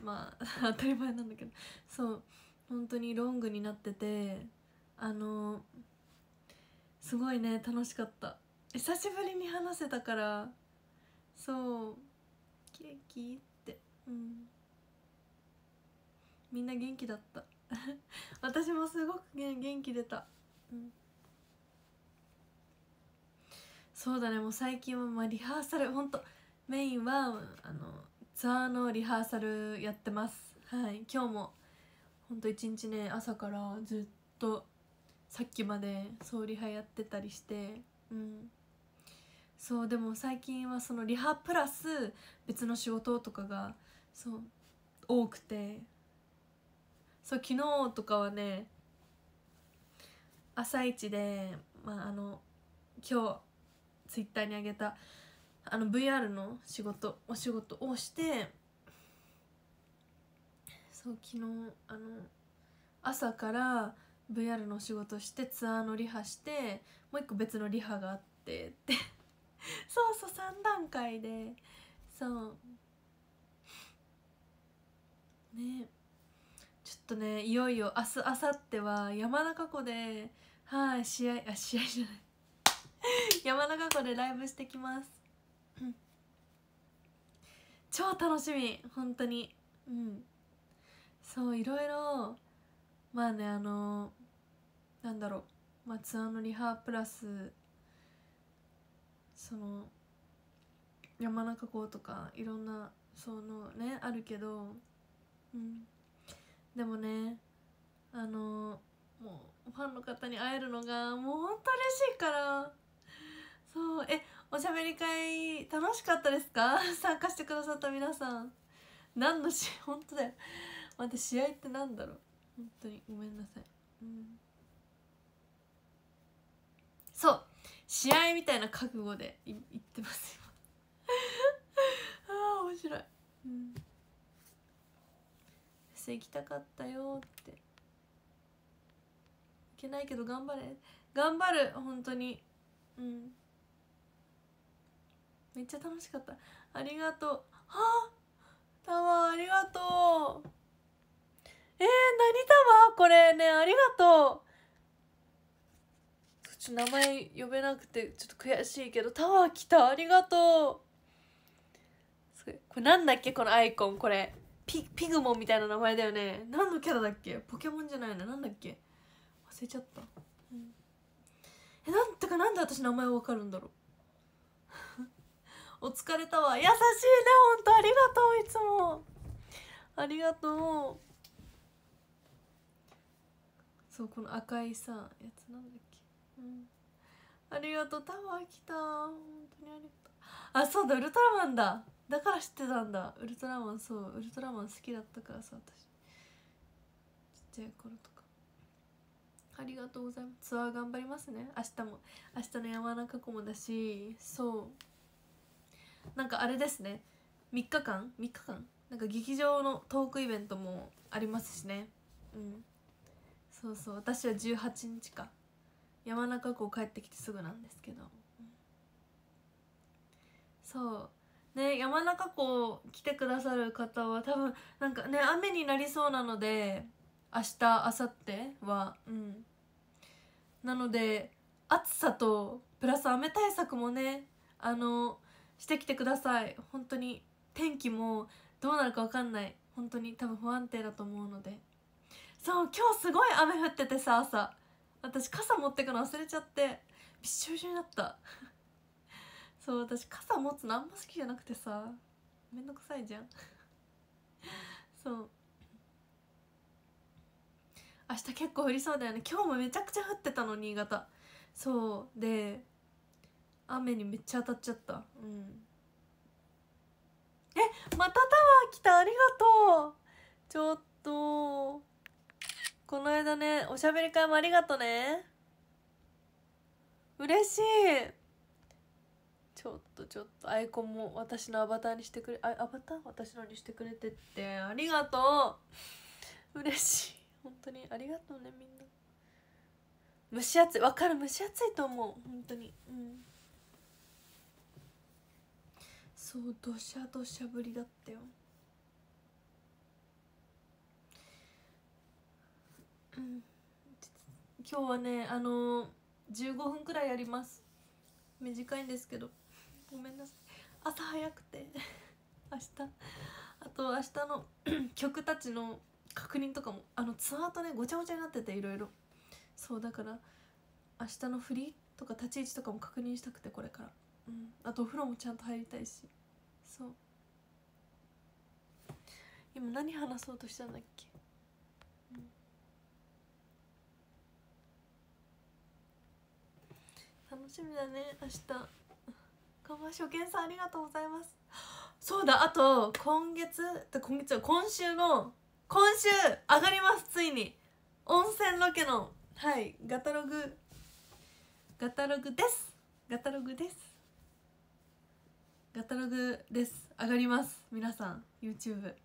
まあ当たり前なんだけど、そう本当にロングになってて、すごいね楽しかった。久しぶりに話せたから、そうケーキって、みんな元気だった私もすごく元気出た、そうだね。もう最近はまあリハーサル、ほんとメインはツアーのリハーサルやってます。はい、今日もほんと一日ね、朝からずっとさっきまでそうリハやってたりして、そうでも最近はそのリハプラス別の仕事とかがそう多くて、そう昨日とかはね、朝一で今日ツイッターにあげたVR のお仕事をして、そう昨日朝から VR のお仕事してツアーのリハして、もう一個別のリハがあってってそうそう3段階で、そうね、ちょっとね、いよいよ明日明後日は山中湖で、はい、試合じゃない山中湖でライブしてきます超楽しみ本当に。そういろいろ、まあねなんだろう、まあ、ツアーのリハプラスその山中湖とかいろんなそのねあるけど、でもねもうファンの方に会えるのがもうほんと嬉しいから、そうおしゃべり会楽しかったですか参加してくださった皆さん。何の本当だよ、待って試合ってなんだろう、本当にごめんなさい。そう試合みたいな覚悟で言ってますよああ面白い。フェス行きたかったよって、行けないけど頑張れ、頑張る本当に。めっちゃ楽しかった。ありがとう。はあタワーありがとう。何タワーこれね、ありがとう。ちょっと名前呼べなくてちょっと悔しいけど、タワー来た、ありがとう。これなんだっけこのアイコン、これピグモンみたいな名前だよね。何のキャラだっけ、ポケモンじゃないの、なんだっけ忘れちゃった。なんてかなんで私名前わかるんだろうお疲れタワー優しいね、ほんとありがとう、いつもありがとう。そうこの赤いさやつなんだっけ、ありがとう、タワー来た、本当にありがとう。あ、そうだ、ウルトラマンだ、だから知ってたんだ、ウルトラマン。そうウルトラマン好きだったからさ、私ちっちゃい頃とか。ありがとうございます。ツアー頑張りますね、明日も。明日の山中湖もだし、そうなんかあれですね、3日間なんか劇場のトークイベントもありますしね。そうそう、私は18日か山中湖帰ってきてすぐなんですけど、そうね、山中湖来てくださる方は多分なんかね雨になりそうなので、明日明後日はなので暑さとプラス雨対策もねしてきてください。本当に天気もどうなるか分かんない、本当に多分不安定だと思うので。そう今日すごい雨降っててさ、朝私傘持ってくの忘れちゃってびっしょびしょになったそう私傘持つのあんま好きじゃなくてさ、めんどくさいじゃんそう明日結構降りそうだよね。今日もめちゃくちゃ降ってたの新潟。そうで雨にめっちゃ当たっちゃった。またタワー来た、ありがとう。ちょっとこの間ねおしゃべり会もありがとね、嬉しい。ちょっとアイコンも私のアバターにしてくれ、アバター私のにしてくれてってありがとう、嬉しい本当にありがとうね、みんな。蒸し暑い、わかる、蒸し暑いと思う本当に。そうどしゃどしゃぶりだったよ。 今日はね15分くらいやります。短いんですけどごめんなさい。朝早くて明日あと明日の曲たちの確認とかもツアーとねごちゃごちゃになってていろいろ。そうだから明日の振りとか立ち位置とかも確認したくてこれから、あとお風呂もちゃんと入りたいし。そう今何話そうとしたんだっけ。楽しみだね明日。かま初見さんありがとうございます。そうだ、あと今週上がります。ついに温泉ロケのガタログです上がります。皆さん YouTube キャー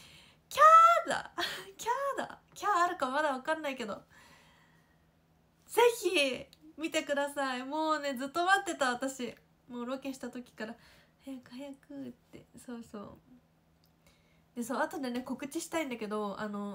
あるかまだ分かんないけどぜひ見てください。もうねずっと待ってた。私もうロケした時から早くって。そうで後でね告知したいんだけど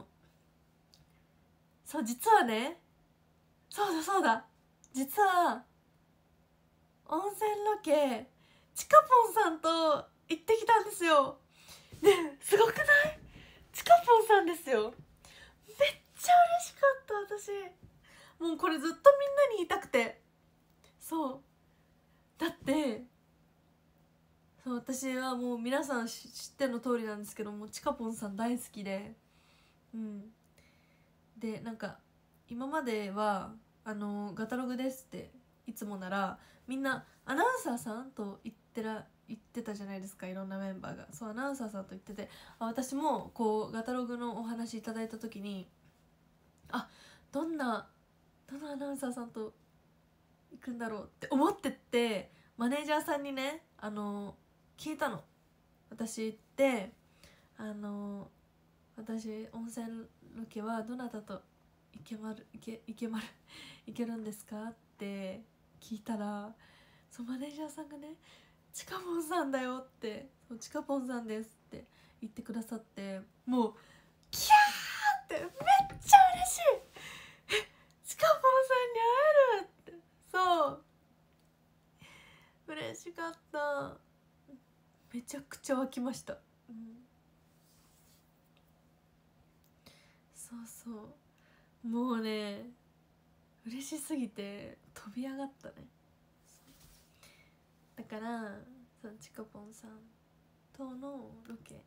実はねそうだ実は温泉ロケちかぽんさんと行ってきたんですよ。ですごくない？ちかぽんさんですよ。めっちゃ嬉しかった私。もうこれずっとみんなに言いたくて。そうだって私はもう皆さん知っての通りなんですけどもちかぽんさん大好きで、でなんか今まではガタログですっていつもならみんなアナウンサーさんと言ってたじゃないですか。いろんなメンバーがそうアナウンサーさんと言ってて、私もこうガタログのお話いただいた時にどんなアナウンサーさんと行くんだろうって思ってってマネージャーさんにね聞いたの。私行って私温泉ロケはどなたと行けるんですかって聞いたらマネージャーさんがねちかぽんさんだよってちかぽんさんですって言ってくださって、もうキャーってめっちゃ嬉しい。ちかぽんさんに会えるって嬉しかった。めちゃくちゃ湧きました。そうもうね嬉しすぎて飛び上がったね。だからちかぽんさんとのロケ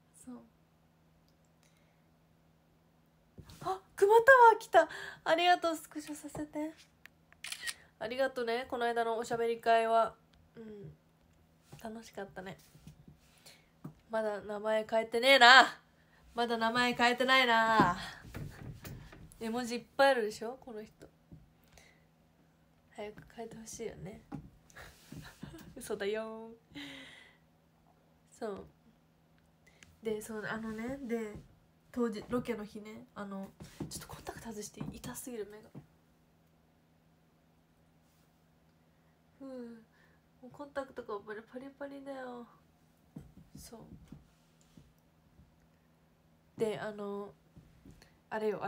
熊タワー来た。ありがとう。スクショさせてありがとうね。この間のおしゃべり会は楽しかったね。まだ名前変えてねえな。まだ名前変えてないな。絵文字いっぱいあるでしょこの人。早く変えてほしいよね嘘だよ。そうでで当時ロケの日ねちょっとコンタクト外して痛すぎる目が。もうコンタクトがパリパリだよ。そうであれ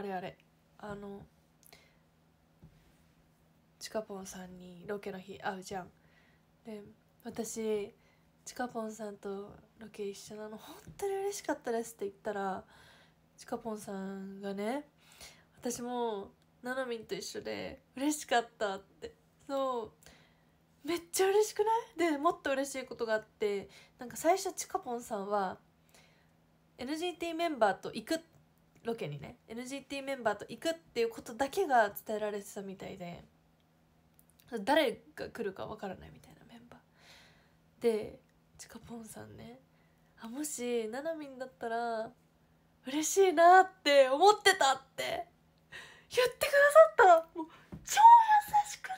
ちかぽんさんにロケの日会うじゃん。で私ちかぽんさんとロケ一緒なの本当に嬉しかったですって言ったらちかぽんさんがね私もななみんと一緒で嬉しかったって。めっちゃ嬉しくない？でもっと嬉しいことがあって、なんか最初ちかぽんさんは NGT メンバーと行くロケにね NGT メンバーと行くっていうことだけが伝えられてたみたいで、誰が来るかわからないみたいなメンバーでちかぽんさんねもしななみんだったら嬉しいなって思ってたって言ってくださった。もう超優しくない？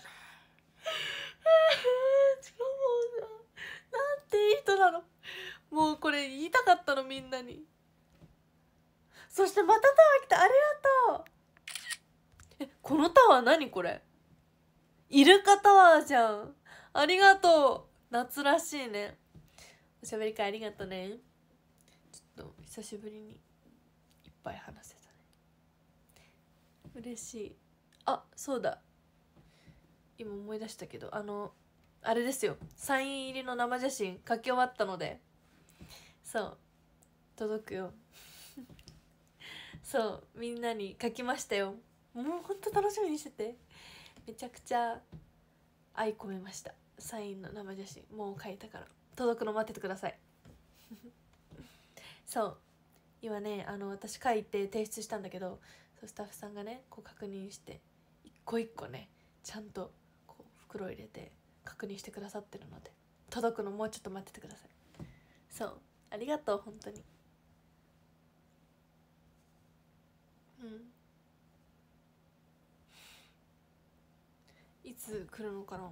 ちかぽんさんなんていい人なの。もうこれ言いたかったのみんなに。そしてまたタワー来た。ありがとう。このタワー何これ？イルカタワーじゃん。ありがとう。夏らしいね。おしゃべり会ありがとうね。ちょっと久しぶりにいっぱい話せたね。嬉しい。 あ、そうだ、今思い出したけど、あれですよ、サイン入りの生写真書き終わったので、そう届くよそうみんなに書きましたよ。もうほんと楽しみにしてて、めちゃくちゃ愛込めました。サインの生写真もう書いたから届くの待っててくださいそう今ね、私書いて提出したんだけど、そうスタッフさんがねこう確認して一個一個ねちゃんとこう袋入れて確認してくださってるので、届くのもうちょっと待っててください。そうありがとう本当に。いつ来るのかな、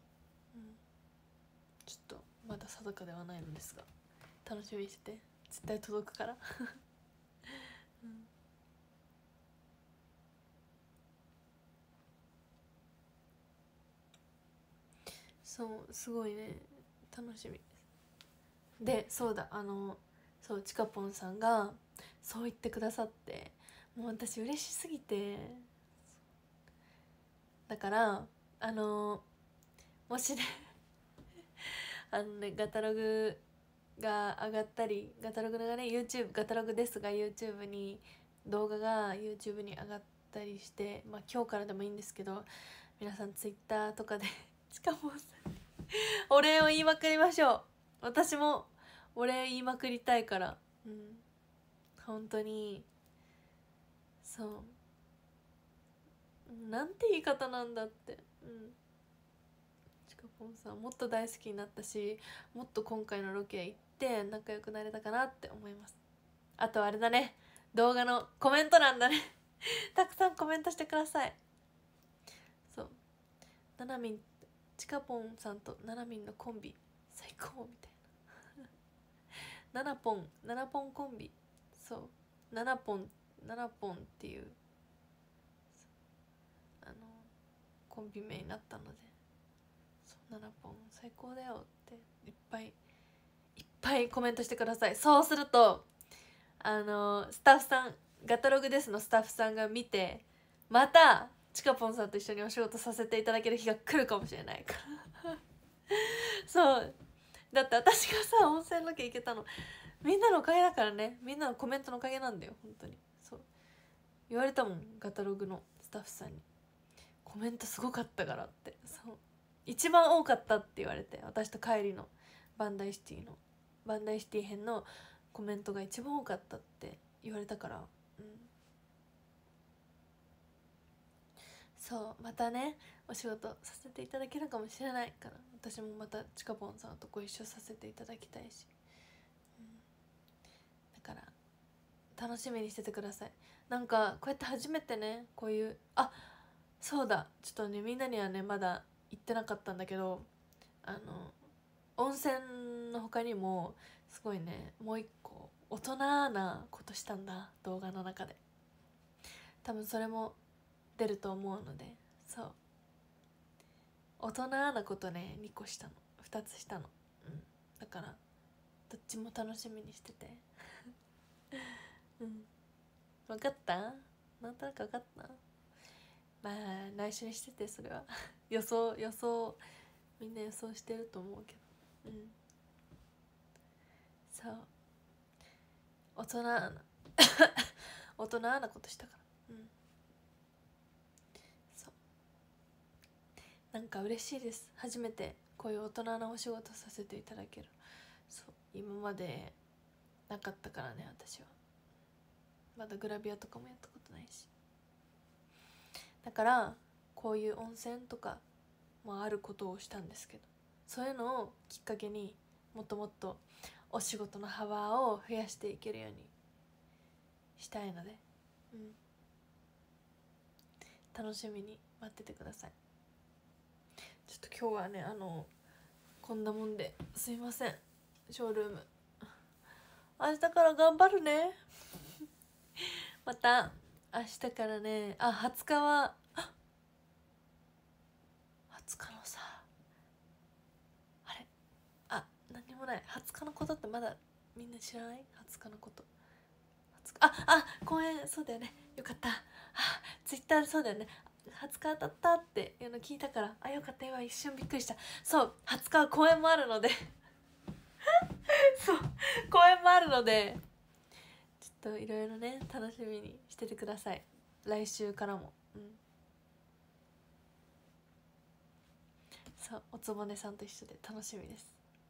ちょっとまだ定かではないのですが、楽しみにしてて、絶対届くからそうすごいね楽しみで、そうだ、そうちかぽんさんがそう言ってくださって、もう私嬉しすぎて、だからもしねガタログが上がったり、ガタログがね YouTube ガタログですが YouTube に動画が YouTube に上がったりして、まあ今日からでもいいんですけど、皆さん Twitter とかでちかぽんさんにお礼を言いまくりましょう。私もお礼言いまくりたいから、本当にそうなんて言い方なんだって、ちかぽんさんもっと大好きになったし、もっと今回のロケ行って仲良くなれたかなって思います。あとあれだね、動画のコメント欄だねたくさんコメントしてください。そうななみん、ちかぽんさんとななみんのコンビ最高みたいな7本コンビ、そう7本っていうコンビ名になったので、そう7本最高だよっていっぱいコメントしてください。そうするとスタッフさん、ガタログですのスタッフさんが見て、またちかぽんさんと一緒にお仕事させていただける日が来るかもしれないからそうだって私がさ温泉ロケ行けたのみんなのおかげだからね、みんなのコメントのおかげなんだよ本当に。そう言われたもん、ガタログのスタッフさんにコメントすごかったからって。そう一番多かったって言われて、私と帰りのバンダイシティ編のコメントが一番多かったって言われたから、そうまたねお仕事させていただけるかもしれないから、私もまたちかぽんさんとご一緒させていただきたいし、だから楽しみにしててください。なんかこうやって初めてねこういうそうだ、ちょっとねみんなにはねまだ言ってなかったんだけど、温泉の他にもすごいねもう一個大人なことしたんだ動画の中で。多分それも出ると思うので、そう大人なことね2個したの、2つしたの、だからどっちも楽しみにしてて分かった？なんとなく分かった？まあ内緒にしてて、それは予想みんな予想してると思うけど、そう大人な大人なことしたから、そうなんか嬉しいです。初めてこういう大人なお仕事させていただける。そう今までなかったからね、私はまだグラビアとかもやったことないし、だからこういう温泉とかもあることをしたんですけど、そういうのをきっかけにもっともっとお仕事の幅を増やしていけるようにしたいので、楽しみに待っててください。ちょっと今日はねこんなもんですいません。ショールーム明日から頑張るねまた明日からね、20日は20日のさ、何もない。20日のことってまだみんな知らない？ 20 日のこと。公演そうだよね、よかった。ツイッターでそうだよね、 20日当たったっていうの聞いたから、あ、よかった。今一瞬びっくりした。そう、20日は公演もあるのでそう、公演もあるので、ちょっといろいろね楽しみにしててください。来週からも。そう、おつぼねさんと一緒で楽しみです。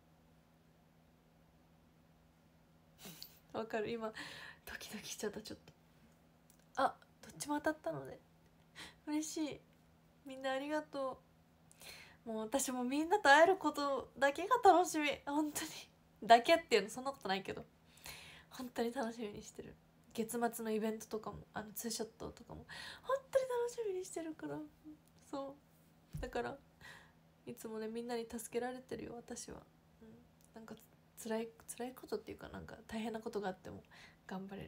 わかる、今ドキドキしちゃった。ちょっと、あ、どっちも当たったので嬉しい。みんなありがとう。もう私もみんなと会えることだけが楽しみ。本当にだけっていうのそんなことないけど、本当に楽しみにしてる。月末のイベントとかも、ツーショットとかも本当に楽しみにしてるから。そうだからいつもねみんなに助けられてるよ私は。なんか辛いことっていうか、なんか大変なことがあっても頑張れる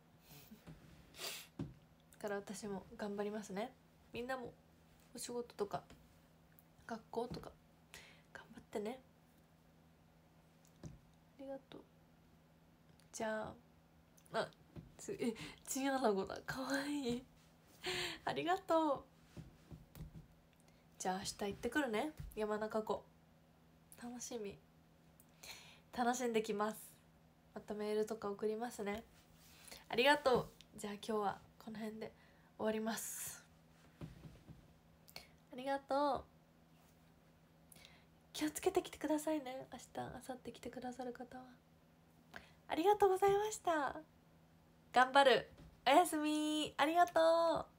から私も頑張りますね。みんなもお仕事とか学校とか頑張ってね。ありがとう。じゃあ、チンアナゴだ、かわいいありがとう。じゃあ明日行ってくるね、山中湖。楽しみ、楽しんできます。またメールとか送りますね。ありがとう。じゃあ今日はこの辺で終わります。ありがとう。気をつけてきてくださいね。明日明後日来てくださる方は。ありがとうございました。頑張る。おやすみ。ありがとう。